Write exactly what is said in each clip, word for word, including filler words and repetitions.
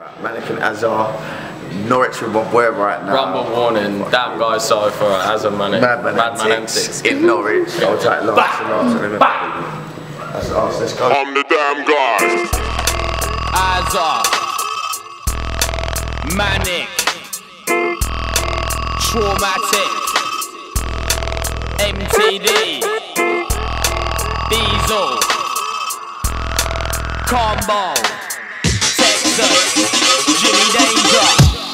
Mannequin Azar, Norwich with my boy right now. Rumble warning, damn guy's sorry for Azar Manic. Madman Madman Antics in Norwich. I'll try it last and last and everything. That's us, let's go. I'm the damn guy. Azar Manic Traumatic M T D Diesel Combo Texas Jimmy Danger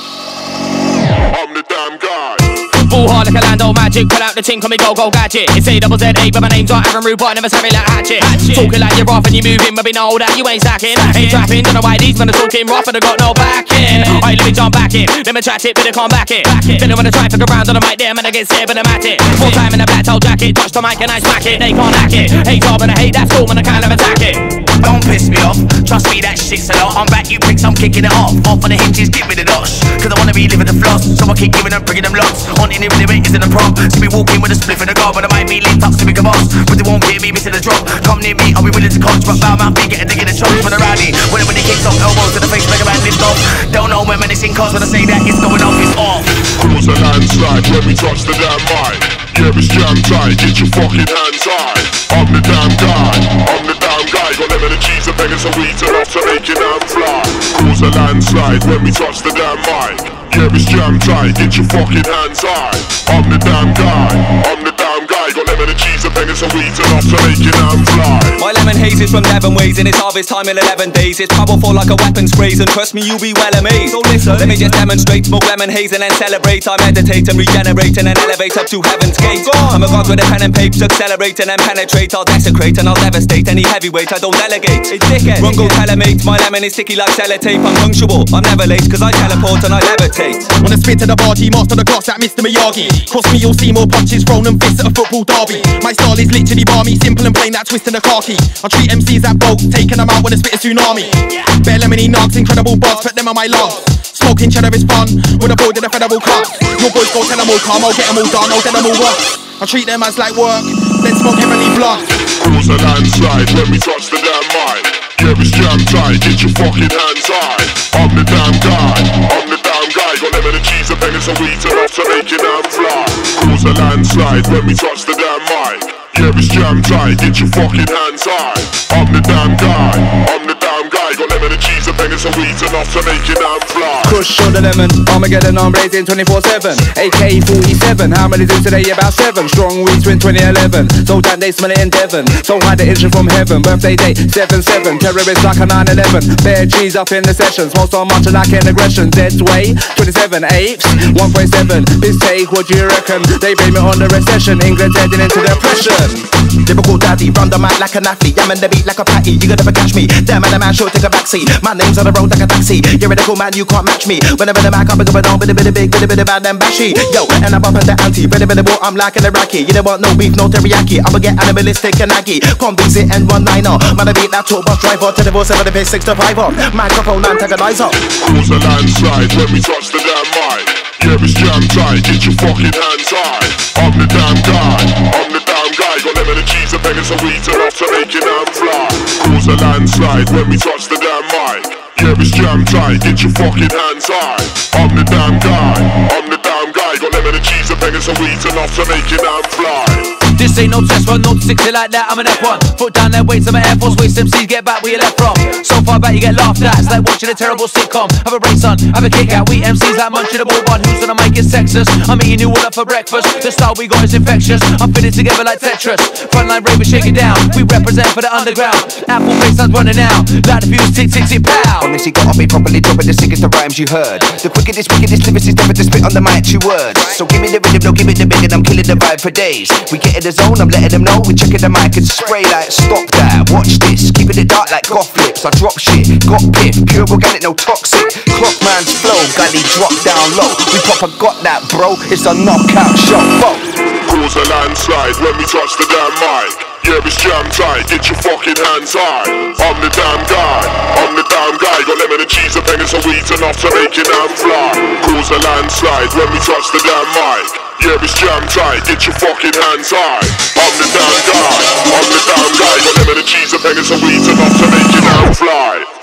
I'm the damn guy. Ball hard like a Lando Magic, pull out the ting, call me go-go gadget. It's A double Z A, but my name's not Aaron Rude, but I never savvy like Hatchet. Hatchet. Talking like you're off and you moving, but we know that you ain't stacking. Ain't trapping, don't know why these men are talking rough and I got no backing. Alright, let me jump back in, let me chat it, but I can't back it. Then I wanna try and fuck around on the mic there, man, I get scared, but I'm at it. Full time in a black toe jacket, touch the mic and I smack it. They can't hack it, hate all, but I hate that storm and I can't have attack it. Don't piss me off, trust me that shit's a lot. I'm back, you pricks, I'm kicking it off. Off on the hinges, give me the dosh. Cause I wanna be living the floss, so I keep giving them, bringing them lots. On any really rate isn't a prop. See me walking with a spliff in the guard, but I might be linked up to big a boss. But they won't hear me, missing the drop. Come near me, I'll be willing to coach. But bow mouth, be getting to get a choke for the rowdy. When when he kicks off, elbows to the face, make a man lift off. Don't know when when it's in cars, when I say that it's going off, it's off. Cause a landslide when we touch the damn mic. Yeah, it's jam tight, get your fucking hands high. I'm the damn guy, I'm the damn guy. Got them in the cheese and beggars and wheat enough to make it damn fly. Cause a landslide when we touch the damn mic. Yeah, it's jam tight, get your fucking hands high. I'm the damn guy, I'm the damn guy. Got lemon and cheese and bangers and wheat enough to make it damn fly. My lemon haze is from Devon ways and it's harvest time in eleven days. It's powerful like a weapon sprays and trust me, you'll be well amazed. So listen, let me just demonstrate, smoke lemon haze and then celebrate. I meditate and regenerate and then elevate up to heaven's gate. I'm a god with a pen and paper, accelerate and then penetrate. I'll desecrate and I'll devastate any heavyweight, I don't delegate. It's dickhead. Run go telemate, my lemon is sticky like sellotape. I'm punctual, I'm never late cause I teleport and I levitate. Wanna spit to the bargy, master the glass at Mister Miyagi. Cross me, you'll see more punches thrown than fists at a football derby. My style is literally barmy, simple and plain, that twist in the car key. I treat M Cs that bolt, taking them out when I spit a tsunami. Bare lemony nugs, incredible buzz, put them on my lungs. Smoking cheddar is fun, with a boy in a federal club. Your boys go tell them all calm, I'll get them all done, I'll get them all once. I treat them as like work, then smoke heavenly blood. Cause a landslide when we touch the damn mic. Yeah, it's jam tight, get your fucking hands high. I'm the damn guy, I'm the damn guy. Got lemon and cheese and bangers and wheat enough to make it damn fly. Cause a landslide when we touch the damn mic. Yeah, it's jam tight, get your fucking hands high. I'm the damn guy, I'm the damn guy. Got lemon and cheese and bangers and wheat enough to make it damn fly. Kush on the lemon, Armageddon, I'm blazing twenty-four seven. A K forty-seven, how many do today? About seven. Strong weeds in twenty eleven, so damn they smell it in Devon. So high the inch from heaven, birthday date seven seven. Terrorists like a nine eleven, bare G's up in the sessions. Most on much like an aggression. Dead's way, twenty-seven, apes, one point seven. This take, what do you reckon? They blame it on the recession, England's heading into depression. Lyrical daddy, run the mic like an athlete. I'm in the beat like a patty, you could never catch me. Damn man, a man sure take a backseat. My name's on the road like a taxi. You're a cool man, you can't match me. When I'm in the mic, I'm going on with a bit of big, bit of bit of bad and bashy. Yo, and I'm up in the ante, ready for the ball, I'm like an Iraqi. You don't want no beef, no teriyaki. I'ma get animalistic and aggy. Come visit and one niner. Man, I beat that tour bus driver to the boss, seven to pay six to five up. Microphone antagonizer. Cause a landslide when we touch the damn mic. Yeah, it's jam tight, get your fucking hands high. I'm the damn guy, I'm the damn guy. Got lemon and cheese and bangers and wheat enough to make it damn fly. Cause a landslide when we touch the damn mic. Yeah, it's jam tight, get your fucking hands high. I'm the damn guy, I'm the damn guy. Got lemon and cheese and bangers and wheat enough to make it damn fly. This ain't no test run, no sixty like that, I'm an F one. Foot down their weights, I'm an Air Force waste, M Cs get back where you left from. So far back you get laughed at, it's like watching a terrible sitcom. Have a break son, have a kick out, we M Cs like munching a ball bun. Who's gonna make it sexist? I'm eating you all up for breakfast. The style we got is infectious, I'm fitting together like Tetris. Frontline ravers shake it down, we represent for the underground. Apple face sounds running out, like the fuse tick tick tick pow. Honestly gotta be properly dropping the sickest of rhymes you heard. The quickest, wickedest lyrics is never to spit on the mic, two words. So give me the rhythm, no give it the big and I'm killing the vibe for days. We get in the zone, I'm letting them know. We checking the mic and spray like stop that, watch this. Keeping it dark like goth lips, I drop shit, got piff, pure organic, no toxic. Clock man's flow, gully drop down low. We proper got that bro, it's a knockout show. Whoa. Cause a landslide when we touch the damn mic. Yeah, it's jam tight, get your fucking hands high. I'm the damn guy, I'm the damn guy. Got lemon and cheese and bangers and wheat enough to make it damn fly. Cause a landslide when we touch the damn mic. Yeah, it's jam tight, get your fucking hands high. I'm the damn guy, I'm the damn guy. Got lemon and cheese and bangers and wheat enough to make it damn fly.